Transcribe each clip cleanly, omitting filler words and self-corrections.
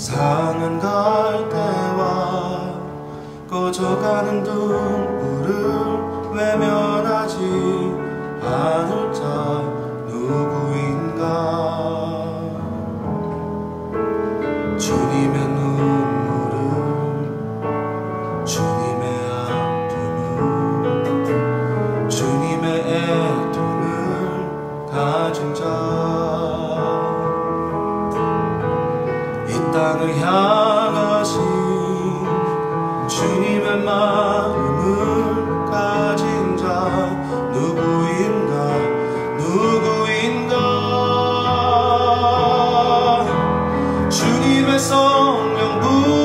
상은 갈대와 꺼져가는 등불을 외면하지 않을 자 누구인가. 주님의 눈물을, 주님의 아픔을, 주님의 애통을 가진 자, 이 땅을 향하신 주님의 마음을 가진 자 누구인가, 누구인가. 주님의 성령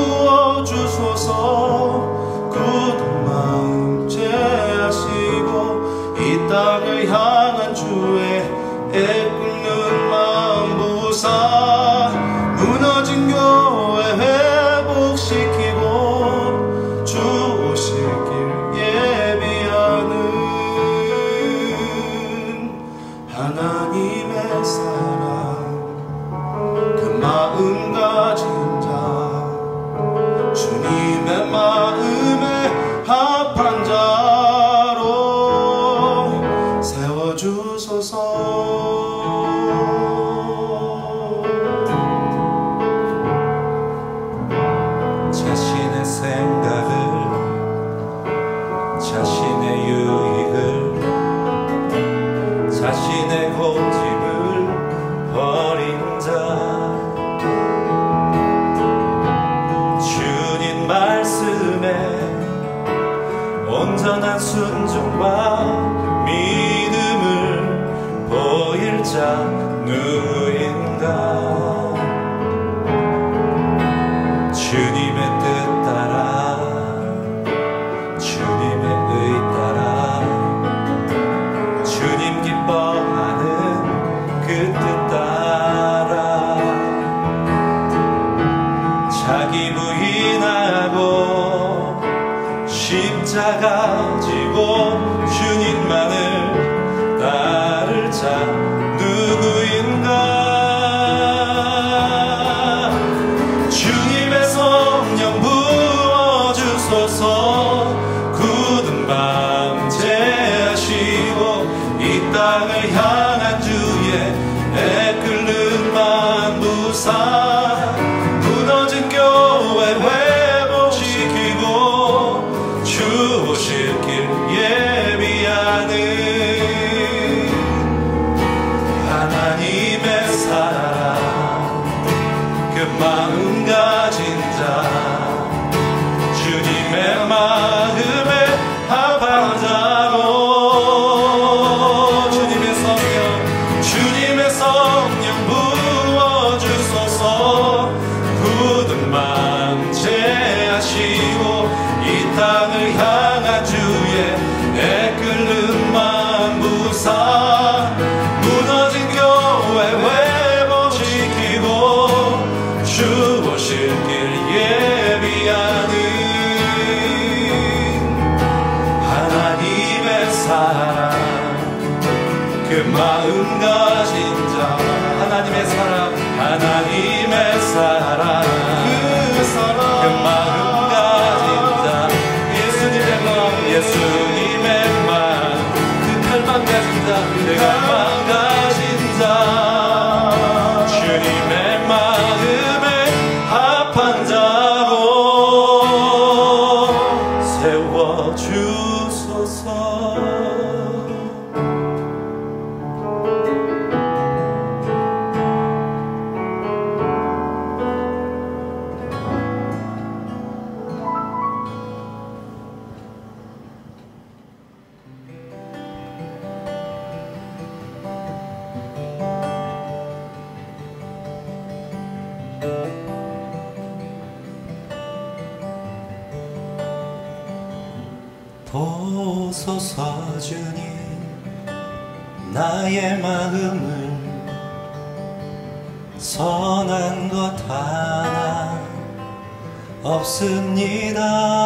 부어주소서. 굳은 마음 제하시고 이 땅을 향한 주의 애끓는 마음 부사 무너진 교회 회복시키고 주 오실 길 예비하는 하나님의 사랑, 그 마음 가진 자, 주님의 마음에 합한 자로 세워주소서. 자신의 생각을, 자신의 유익을, 자신의 고집을 버린 자, 주님 말씀에 온전한 순종과 믿음을 보일 자 누구인가. 주님의 뜻 따라, 주님의 의 따라, 주님 기뻐하는 그 뜻 따라 자기 부인하고 십자가 지고 주님만을 따를 자 누구인가. 주님의 성령 부어주소서. 굳은 마음 제하시고 이 땅을 향한 주의 애끓는 마음 부사 무너진 교회 회복시키고 주 오실 길 예비하는 하나님의 사랑, 그 마음 가진 자, 주님의 마음에 합한 자로 주님의 성령 부어주소서. 굳은 마음 제하시고 이 땅을 향한 주의 애끓는 마음 부사 무너진 교회 회복시키고 주 오실 길 예비하는 하나님의 사랑, 그 마음 가진 자, 하나님의 사랑, 하나님의 사랑, 그 마음 가진 자, 예수님의 마음, 예수님의 마음, 그 칼만 가진 자, 내 칼만 가진 자, 주님의 마음에 합한 자로 세워주소서. 보소서 주님, 나의 마음을 선한 것 하나 없습니다.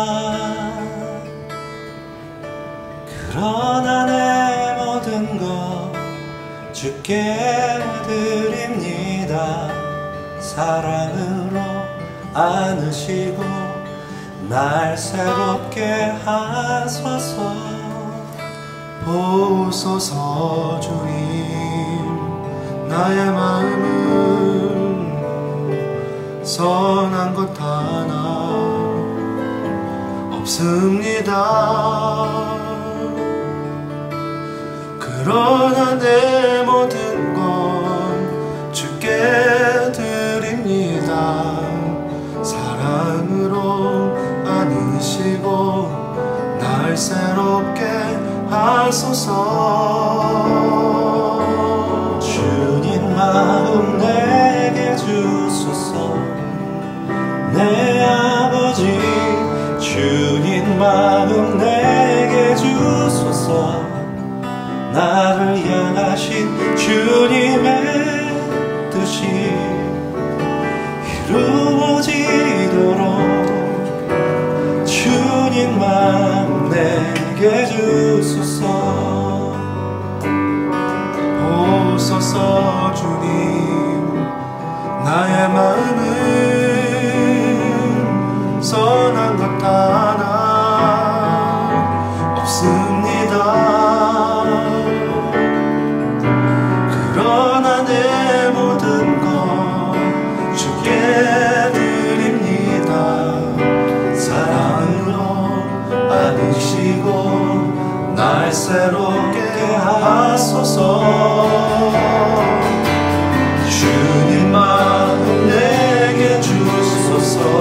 그러나 내 모든 것 주께 드립니다. 사랑으로 안으시고 날 새롭게 하소서. 보소서 주님, 나의 마음은 선한 것 하나 없습니다. 그러나 내 모든 건 주께 드립니다. 사랑으로 안으시고 날 새롭게 하소서. 주님 마음 내게 주소서. 내 아버지 주님 마음 내게 주소서. 나를 향하신 주님의 뜻이 이루어지도록 주님 마음 내게 주소서. 보소서 주님, 나의 마음은 선한 것 하나 없습니다. 그러나 내 모든 것 주께 드립니다. 사랑으로 안으시고 날 새롭게 하소서. 주님 마음 내게 주소서.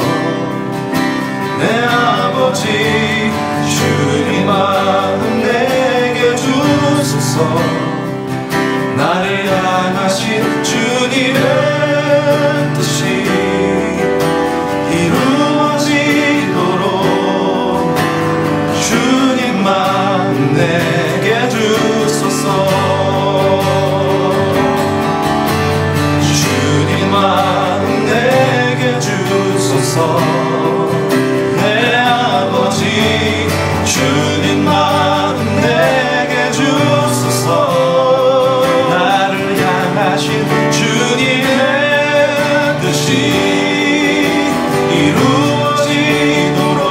내 아버지 주님 마음 내게 주소서. 나를 향하신 주님의 뜻이 이루어지도록 주님 마음 내게 주소서. 주님 마음 내게 주소서. 내 아버지 주님 마음 내게 주소서. 나를 향하신 주님의 뜻이 이루어지도록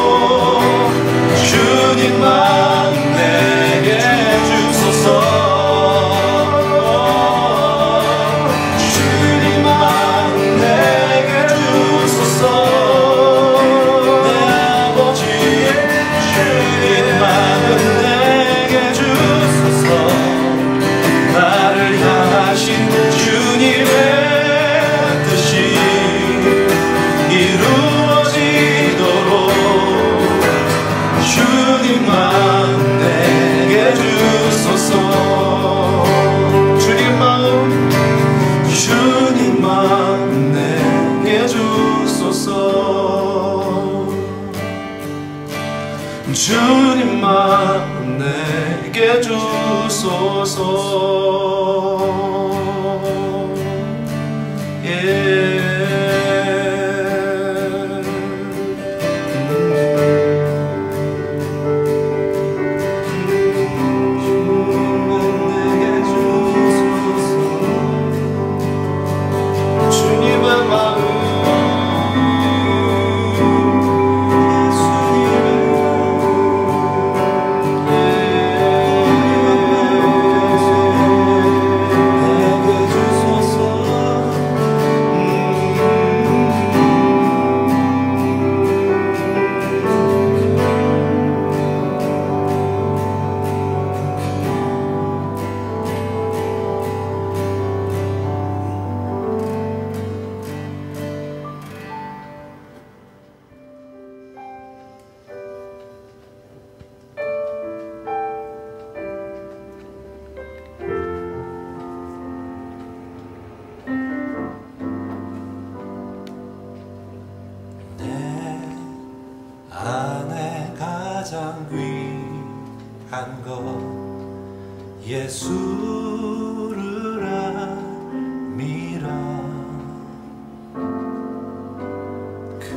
주님 마음 내게 주소서. 주님 마음 내게 주소서. 내 아버지 주님 마음 내게 주소서. 나를 향하신 주님의 뜻이 이루어지도록 주님 마음 내게 주소서. 주님 마음 내게 주소서. 주님 마음 내게 주소서. 가장 귀한 것 예수를 알미라. 그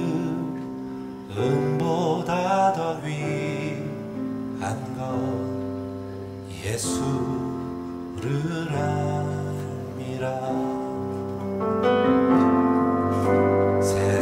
은보다 더 귀한 것 예수를 알미라.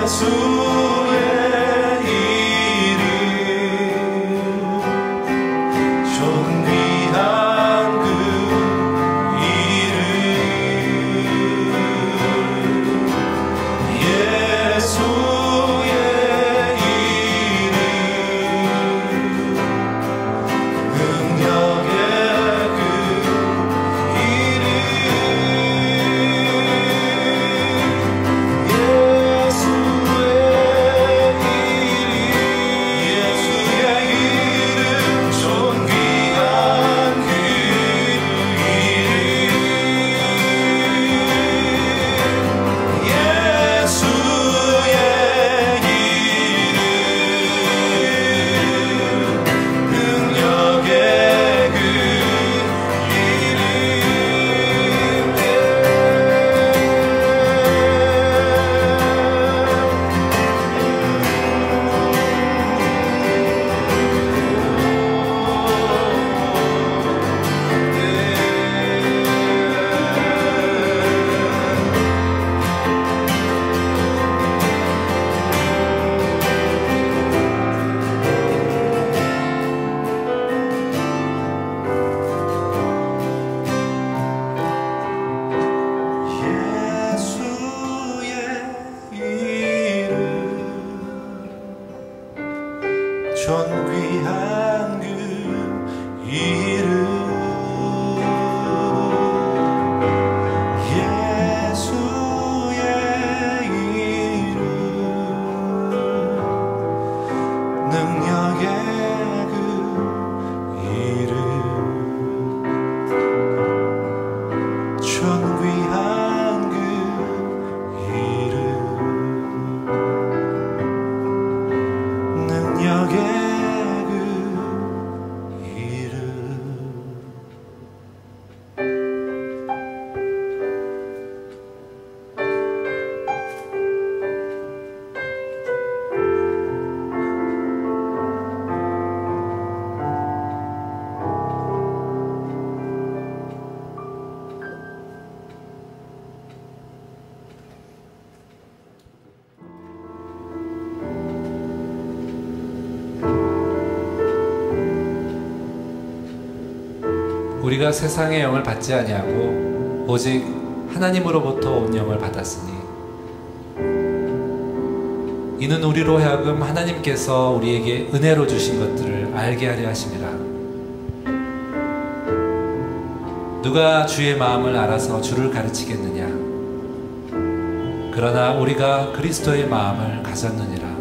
존귀한 그 이름 예수의 이름 능력의 그 이름 존귀한 그 이름 능력의 우리가 세상의 영을 받지 아니하고 오직 하나님으로부터 온 영을 받았으니 이는 우리로 하여금 하나님께서 우리에게 은혜로 주신 것들을 알게 하려 하심이라. 누가 주의 마음을 알아서 주를 가르치겠느냐? 그러나 우리가 그리스도의 마음을 가졌느니라.